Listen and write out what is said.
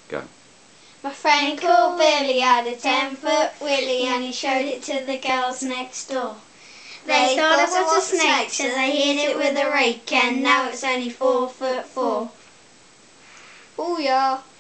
Go. My friend called Billy had a 10-foot willy and he showed it to the girls next door. They thought it was a snake, so they hit it with a rake, and now it's only 4'4". Oh yeah.